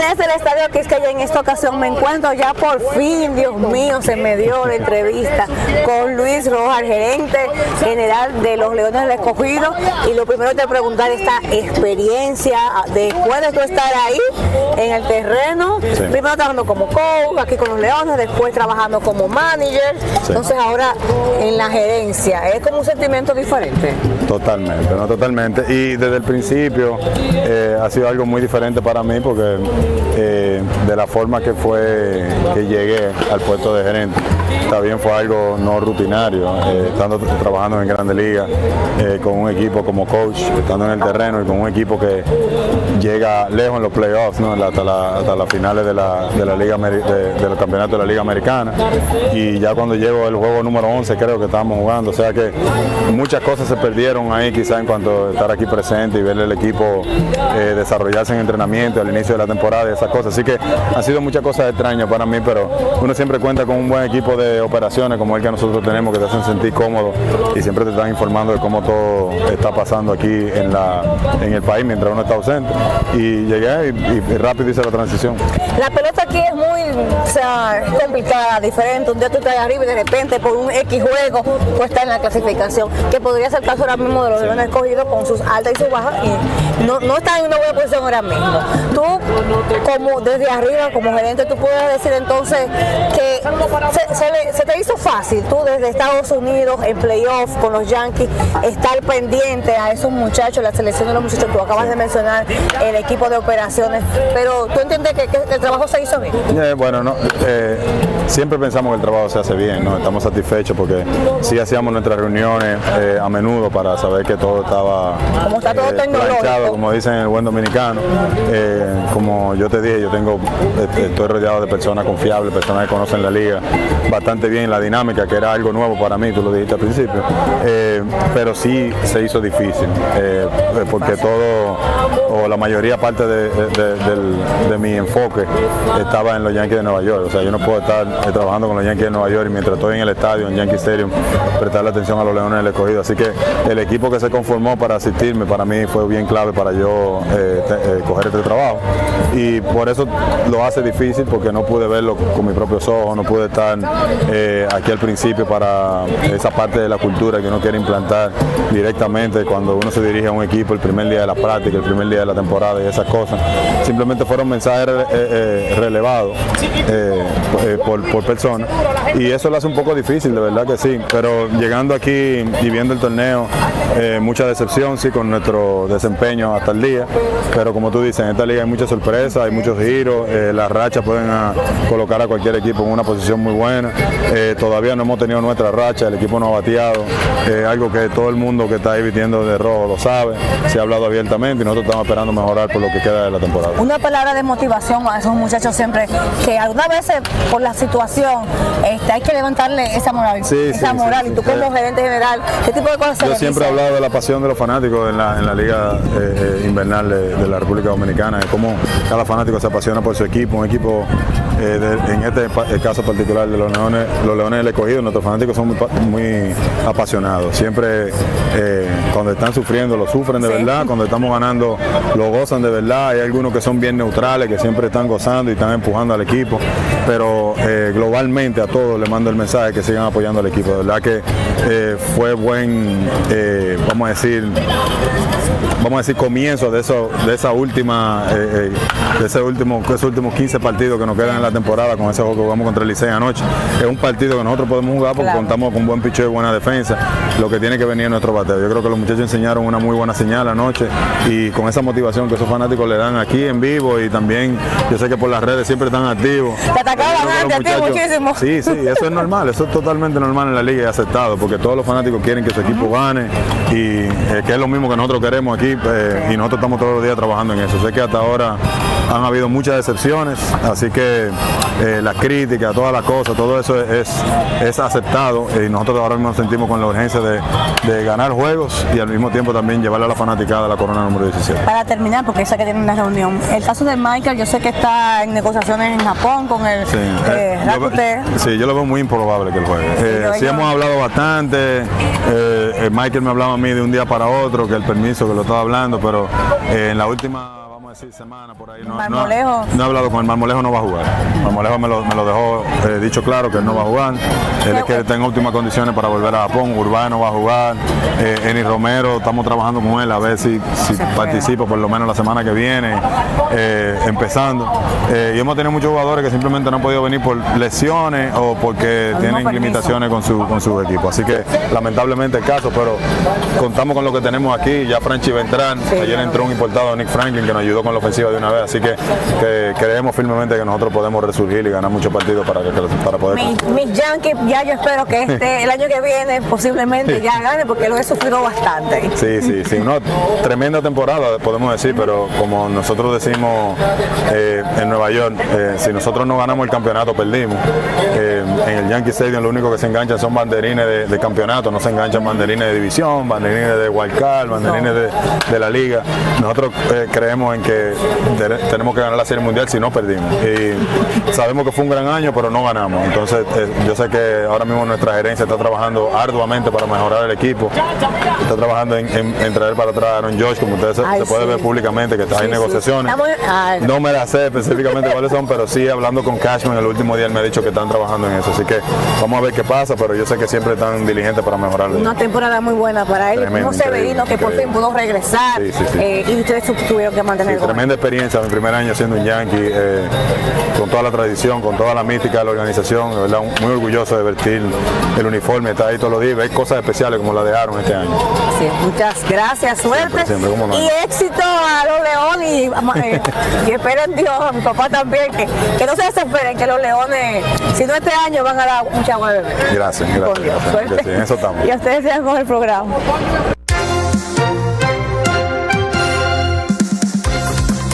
Desde el Estadio Quisqueya en esta ocasión me encuentro ya por fin, Dios mío, se me dio la entrevista con Luis Rojas, gerente general de los Leones del Escogido, y lo primero te preguntar esta experiencia después de tú estar ahí en el terreno, sí. Primero trabajando como coach aquí con los Leones, después trabajando como manager, sí. Entonces ahora en la gerencia, ¿es como un sentimiento diferente? Totalmente, no totalmente, y desde el principio ha sido algo muy diferente para mí porque de la forma que llegué al puesto de gerente, también fue algo no rutinario, estando trabajando en Grandes Ligas con un equipo como coach, estando en el terreno y con un equipo que llega lejos en los playoffs, ¿no? hasta las finales de la liga del campeonato de la Liga Americana, y ya cuando llego al juego número 11 creo que estábamos jugando, o sea que muchas cosas se perdieron ahí quizá en cuanto a estar aquí presente y ver el equipo desarrollarse en entrenamiento al inicio de la temporada y esas cosas, así que han sido muchas cosas extrañas para mí, pero uno siempre cuenta con un buen equipo de operaciones como el que nosotros tenemos, que te hacen sentir cómodo y siempre te están informando de cómo todo está pasando aquí en el país mientras uno está ausente, y llegué y rápido hice la transición. La pelota aquí es muy complicada, diferente, un día tú estás arriba y de repente por un X juego tú estás en la clasificación, que podría ser el caso ahora mismo de los Leones Escogidos con sus altas y sus bajas, y no están en una buena posición ahora mismo. Tú, como desde arriba, como gerente, tú puedes decir entonces que se te hizo fácil, tú desde Estados Unidos en playoff con los Yankees, estar pendiente a esos muchachos, la selección de los muchachos, tú acabas de mencionar el equipo de operaciones, pero tú entiendes que el trabajo se hizo bien. Bueno, no, siempre pensamos que el trabajo se hace bien, ¿no? Estamos satisfechos porque sí hacíamos nuestras reuniones a menudo para saber que todo estaba como está todo tecnológico, como dicen el buen dominicano. Como yo te dije, estoy rodeado de personas confiables, personas que conocen la liga bastante bien, la dinámica, que era algo nuevo para mí, tú lo dijiste al principio, pero sí se hizo difícil, porque todo, o la mayoría parte de mi enfoque estaba en los Yankees de Nueva York, o sea, yo no puedo estar trabajando con los Yankees de Nueva York y mientras estoy en el estadio, en Yankee Stadium, prestarle atención a los Leones del Escogido, así que el equipo que se conformó para asistirme, para mí fue bien clave para yo coger este trabajo, y por eso lo hace difícil, porque no pude verlo con mis propios ojos, no pude estar aquí al principio para esa parte de la cultura que uno quiere implantar directamente cuando uno se dirige a un equipo el primer día de la práctica, el primer día de la temporada y esas cosas. Simplemente fueron mensajes relevados por personas, y eso lo hace un poco difícil, de verdad que sí, pero llegando aquí y viendo el torneo, mucha decepción sí con nuestro desempeño hasta el día, pero como tú dices, en esta liga hay muchas sorpresas, hay muchos giros, las rachas pueden colocar a cualquier equipo en una posición muy buena, todavía no hemos tenido nuestra racha, el equipo no ha bateado, algo que todo el mundo que está ahí vistiendo de rojo lo sabe, se ha hablado abiertamente y nosotros estamos esperando mejorar por lo que queda de la temporada. Una palabra de motivación a esos muchachos siempre, que algunas veces por la situación hay que levantarle esa moral, y tú como gerente general, ¿qué tipo de cosas se Yo siempre he hablado de la pasión de los fanáticos en la liga invernal de la República Dominicana, de cómo cada fanático se apasiona por su equipo, un equipo en el caso particular de los Leones del Escogido, nuestros fanáticos son muy apasionados, siempre cuando están sufriendo lo sufren de verdad, cuando estamos ganando lo gozan de verdad, hay algunos que son bien neutrales, que siempre están gozando y están empujando al equipo, pero globalmente a todos les mando el mensaje que sigan apoyando al equipo, de verdad que fue buen, vamos a decir comienzo de esos últimos 15 partidos que nos quedan en la temporada, con ese juego que jugamos contra el Licey anoche. Es un partido que nosotros podemos jugar porque contamos con buen picheo y buena defensa, lo que tiene que venir en nuestro bateo. Yo creo que los muchachos enseñaron una muy buena señal anoche, y con esa motivación que esos fanáticos le dan aquí en vivo, y también yo sé que por las redes siempre están activos. Te atacaban antes a ti muchísimo. Sí, eso es normal, eso es totalmente normal en la liga y aceptado, porque todos los fanáticos quieren que su equipo gane, y que es lo mismo que nosotros queremos aquí, y nosotros estamos todos los días trabajando en eso. Sé que hasta ahora han habido muchas decepciones, así que las críticas, todas las cosas, todo eso es aceptado, y nosotros ahora mismo nos sentimos con la urgencia de ganar juegos y al mismo tiempo también llevarle a la fanaticada la corona número 17. Para terminar, porque sé que tienen una reunión, el caso de Michael, yo sé que está en negociaciones en Japón con el Rakuten. Sí, yo lo veo muy improbable que él juegue. Sí, hemos hablado bastante, Michael me hablaba a mí de un día para otro, que el permiso, que lo estaba hablando, pero en la última decir semana por ahí. Marmolejo. No he hablado con él. Marmolejo, no va a jugar. Marmolejo me lo dejó dicho claro que él no va a jugar. Él es que está en óptimas condiciones para volver a Japón. Urbano va a jugar. Eni Romero, estamos trabajando con él a ver si participa por lo menos la semana que viene, empezando. Y hemos tenido muchos jugadores que simplemente no han podido venir por lesiones o porque tienen limitaciones con su equipo. Así que lamentablemente el caso, pero contamos con lo que tenemos aquí. Ya Franchi va a entrar. Ayer entró un importado, Nick Franklin, que nos ayudó con la ofensiva de una vez. Así que creemos firmemente que nosotros podemos resurgir y ganar muchos partidos para poder. Mis Yankees, ya yo espero que el año que viene posiblemente ya gane, porque lo he sufrido bastante. Sí. No, tremenda temporada, podemos decir, pero como nosotros decimos en Nueva York, si nosotros no ganamos el campeonato, perdimos. En el Yankee Stadium lo único que se enganchan son banderines de campeonato, no se enganchan banderines de división, banderines de wild card, banderines de la liga. Nosotros creemos en que tenemos que ganar la Serie Mundial si no perdimos. Y sabemos que fue un gran año, pero no ganamos. Entonces yo sé que ahora mismo nuestra gerencia está trabajando arduamente para mejorar el equipo. Está trabajando en traer para atrás a Aaron Judge, como ustedes se puede ver públicamente que hay negociaciones. No me las sé específicamente cuáles son, pero sí hablando con Cashman el último día él me ha dicho que están trabajando en eso. Así que vamos a ver qué pasa, pero yo sé que siempre están diligentes para mejorarlo. Una temporada muy buena para él. Tremendo, un Severino que por fin pudo regresar y ustedes tuvieron que mantenerlo. Tremenda experiencia, mi primer año siendo un Yankee, con toda la tradición, con toda la mística de la organización, de verdad, muy orgulloso de vestir el uniforme, estar ahí todos los días, hay cosas especiales como la de Aaron este año. Sí, muchas gracias, suerte siempre, no. Y éxito a los Leones y esperen Dios, a mi papá también, que no se desesperen, que los Leones, si no este año, van a dar mucha agua de beber. Gracias. Suerte. En eso estamos. Y a ustedes sigan con el programa.